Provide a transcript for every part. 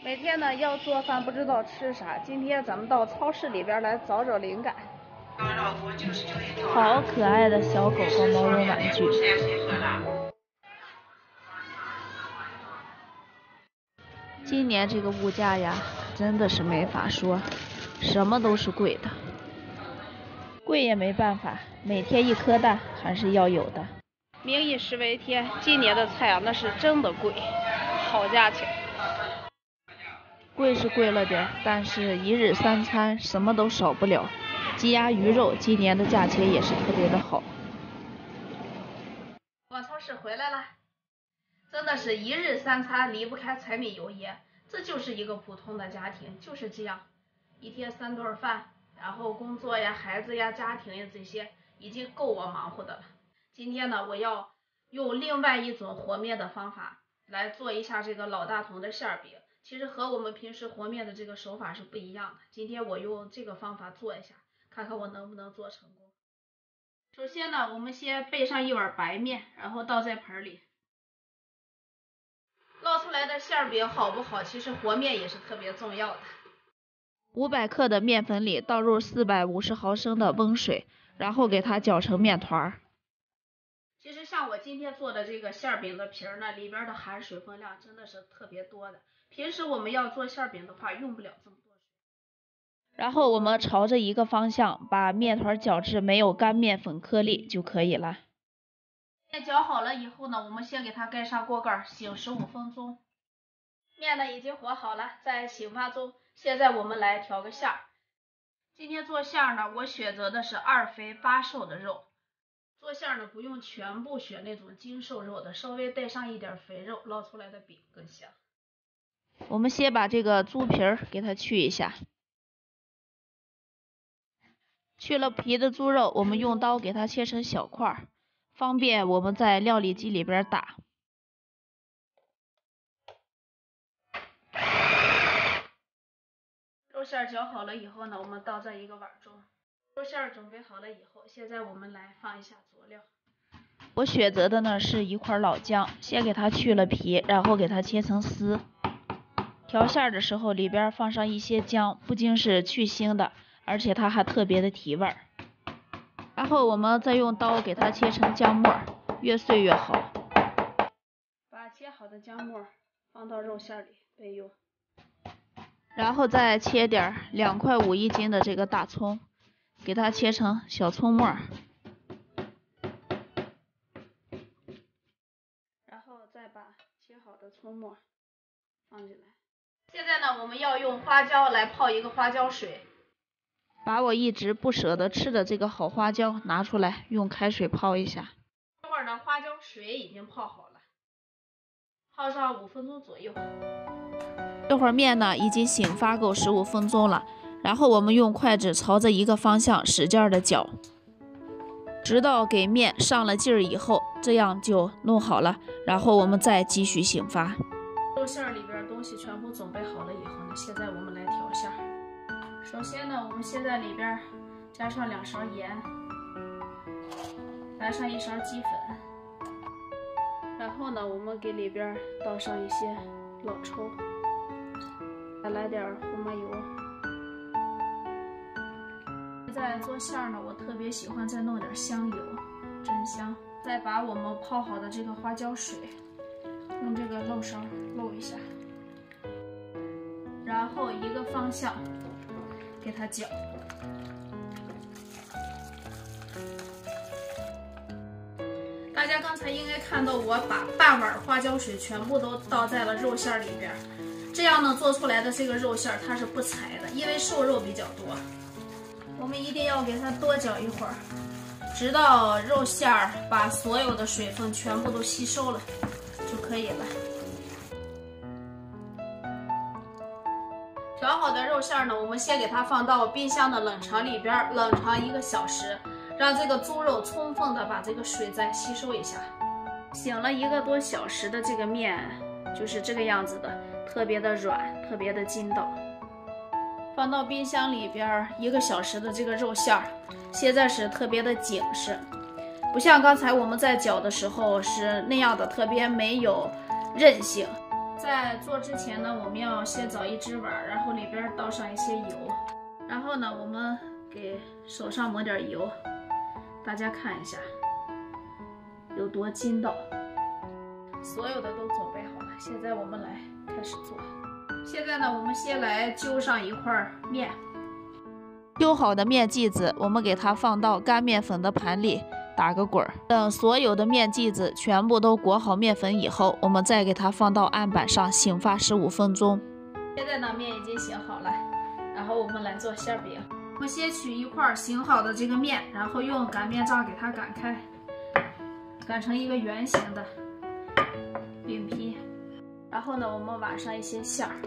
每天呢要做饭，不知道吃啥。今天咱们到超市里边来找找灵感。 好可爱的小狗狗毛绒玩具。今年这个物价呀，真的是没法说，什么都是贵的。贵也没办法，每天一颗蛋还是要有的。 民以食为天，今年的菜啊，那是真的贵，好价钱。 贵是贵了点，但是一日三餐什么都少不了。鸡鸭鱼肉今年的价钱也是特别的好。 逛超市回来了，真的是一日三餐离不开柴米油盐，这就是一个普通的家庭，就是这样，一天3顿饭，然后工作呀、孩子呀、家庭呀这些已经够我忙活的了。今天呢，我要用另外一种和面的方法来做一下这个老大同的馅饼。其实和我们平时和面的这个手法是不一样的。今天我用这个方法做一下，看看我能不能做成功。首先呢，我们先备上1碗白面，然后倒在盆里。烙出来的馅饼好不好，其实和面也是特别重要的。 500克的面粉里倒入450毫升的温水，然后给它搅成面团。 其实像我今天做的这个馅饼的皮儿呢，里边的含水分量真的是特别多的。平时我们要做馅饼的话，用不了这么多水。 然后我们朝着一个方向把面团搅至没有干面粉颗粒就可以了。 面搅好了以后呢，我们先给它盖上锅盖，醒15分钟。面呢已经和好了，在醒发中。现在我们来调个馅儿。今天做馅儿呢，我选择的是2肥8瘦的肉。做馅儿呢，不用全部选那种精瘦肉的，稍微带上一点肥肉，烙出来的饼更香。 我们先把这个猪皮儿给它去一下。去了皮的猪肉，我们用刀给它切成小块，方便我们在料理机里边打。 肉馅搅好了以后呢，我们倒在一个碗中。肉馅准备好了以后，现在我们来放一下佐料。 我选择的呢是1块老姜，先给它去了皮，然后给它切成丝。调馅的时候里边放上一些姜，不仅是去腥的，而且它还特别的提味儿。然后我们再用刀给它切成姜末，越碎越好。 把切好的姜末放到肉馅里备用。 然后再切点2块5一斤的这个大葱，给它切成小葱末。 然后再把切好的葱末放进来。现在呢，我们要用花椒来泡一个花椒水。 把我一直不舍得吃的这个好花椒拿出来，用开水泡一下。 这会儿呢，花椒水已经泡好了，泡上5分钟左右。 这会儿面呢已经醒发够15分钟了，然后我们用筷子朝着一个方向使劲的搅，直到给面上了劲儿以后，这样就弄好了。然后我们再继续醒发。 肉馅里边东西全部准备好了以后呢，现在我们来调馅。首先呢，我们先在里边加上2勺盐，来上1勺鸡粉，然后呢，我们给里边倒上一些老抽，再来点胡麻油。现在做馅呢，我特别喜欢再弄点香油，真香。再把我们泡好的这个花椒水用这个漏勺漏一下，然后一个方向给它搅。大家刚才应该看到我把半碗花椒水全部都倒在了肉馅里边，这样呢做出来的这个肉馅它是不柴的，因为瘦肉比较多。我们一定要给它多搅一会儿，直到肉馅把所有的水分全部都吸收了就可以了。调好的肉馅呢，我们先给它放到冰箱的冷藏里边冷藏1个小时，让这个猪肉充分的把这个水再吸收一下。醒了1个多小时的这个面就是这个样子的，特别的软，特别的筋道。放到冰箱里边1个小时的这个肉馅现在是特别的紧实，不像刚才我们在搅的时候是那样的特别没有韧性。 在做之前呢，我们要先找一只碗，然后里边倒上一些油，然后呢，我们给手上抹点油，大家看一下有多筋道。所有的都准备好了，现在我们来开始做。现在呢，我们先来揪上一块面。 揪好的面剂子，我们给它放到干面粉的盘里打个滚儿。等所有的面剂子全部都裹好面粉以后，我们再给它放到案板上醒发15分钟。 现在呢，面已经醒好了，然后我们来做馅饼。我们先取一块醒好的这个面，然后用擀面杖给它擀开，擀成一个圆形的饼皮。然后呢，我们挖上一些馅儿。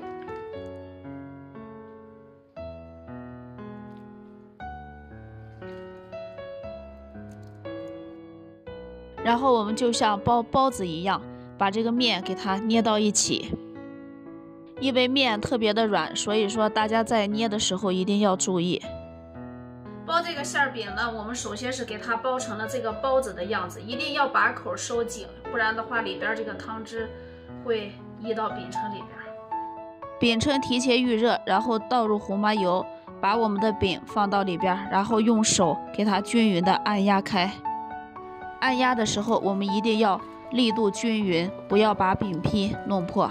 然后我们就像包包子一样，把这个面给它捏到一起。因为面特别的软，所以说大家在捏的时候一定要注意。 包这个馅饼呢，我们首先是给它包成了这个包子的样子，一定要把口收紧，不然的话里边这个汤汁会溢到饼铛里边。 饼铛提前预热，然后倒入红麻油，把我们的饼放到里边，然后用手给它均匀的按压开。按压的时候，我们一定要力度均匀，不要把饼皮弄破。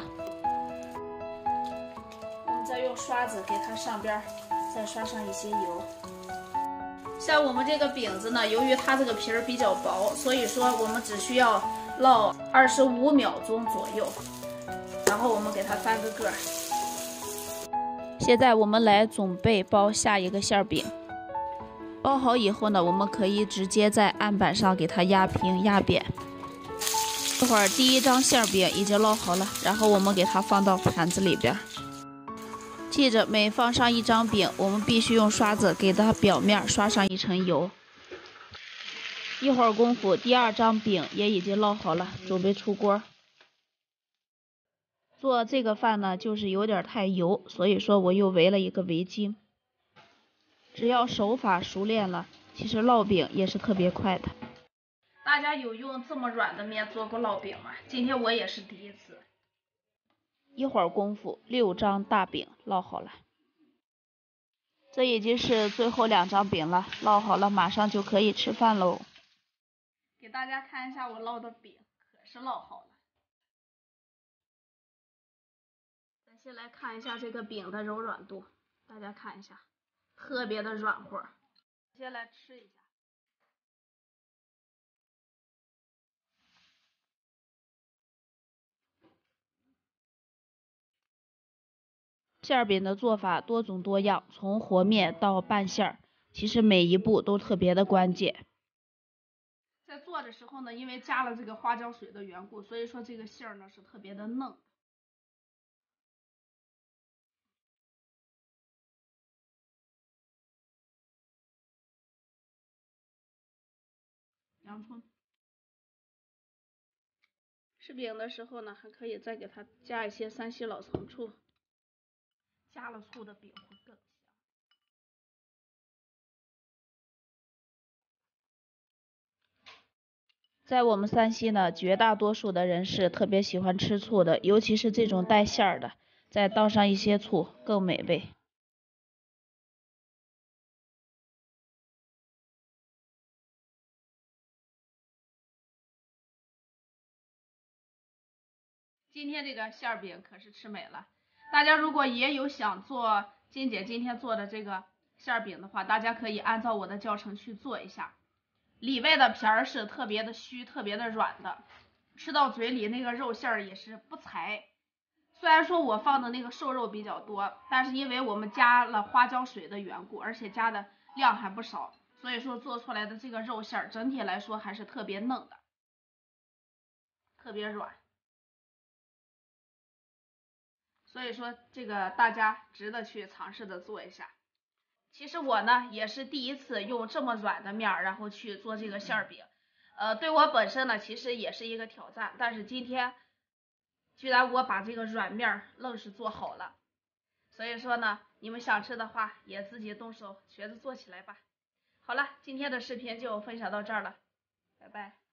我们再用刷子给它上边再刷上一些油。像我们这个饼子呢，由于它这个皮儿比较薄，所以说我们只需要烙25秒钟左右，然后我们给它翻个个。 现在我们来准备包下一个馅饼。包好以后呢，我们可以直接在案板上给它压平压扁。这会儿第一张馅饼已经烙好了，然后我们给它放到盘子里边。记着，每放上一张饼，我们必须用刷子给它表面刷上一层油。一会儿功夫，第二张饼也已经烙好了，准备出锅。做这个饭呢，就是有点太油，所以说我又围了一个围巾。只要手法熟练了，其实烙饼也是特别快的。 大家有用这么软的面做过烙饼吗？今天我也是第一次。 一会儿功夫，6张大饼烙好了。这已经是最后2张饼了，烙好了，马上就可以吃饭喽。 给大家看一下我烙的饼，可是烙好了。咱先来看一下这个饼的柔软度，大家看一下。特别的软和，先来吃一下。 馅饼的做法多种多样，从和面到拌馅儿，其实每一步都特别的关键。 在做的时候呢，因为加了这个花椒水的缘故，所以说这个馅儿呢是特别的嫩。洋葱。吃饼的时候呢，还可以再给它加一些山西老陈醋，加了醋的饼会更香。 在我们山西呢，绝大多数的人是特别喜欢吃醋的，尤其是这种带馅儿的，再倒上一些醋更美味。 今天这个馅饼可是吃美了，大家如果也有想做金姐今天做的这个馅饼的话，大家可以按照我的教程去做一下。里外的皮儿是特别的虚，特别的软的，吃到嘴里那个肉馅儿也是不柴。虽然说我放的那个瘦肉比较多，但是因为我们加了花椒水的缘故，而且加的量还不少，所以说做出来的这个肉馅儿整体来说还是特别嫩的，特别软。所以说这个大家值得去尝试的做一下。其实我呢也是第一次用这么软的面然后去做这个馅饼，对我本身呢其实也是一个挑战，但是今天居然我把这个软面愣是做好了。所以说呢，你们想吃的话也自己动手学着做起来吧。好了，今天的视频就分享到这儿了，拜拜。